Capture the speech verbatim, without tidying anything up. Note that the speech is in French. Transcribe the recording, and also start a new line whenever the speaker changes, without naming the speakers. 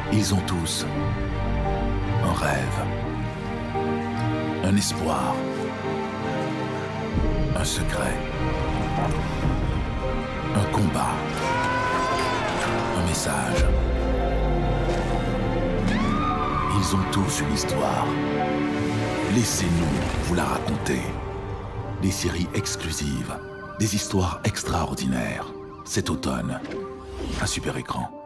Ils ont tous un rêve, un espoir, un secret, un combat, un message. Ils ont tous une histoire. Laissez-nous vous la raconter. Des séries exclusives, des histoires extraordinaires. Cet automne, un super écran.